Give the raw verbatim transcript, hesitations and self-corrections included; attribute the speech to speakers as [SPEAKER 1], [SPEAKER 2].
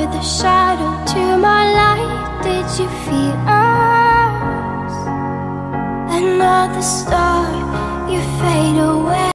[SPEAKER 1] the shadow to my light. Did you feel us? Another star, you fade away.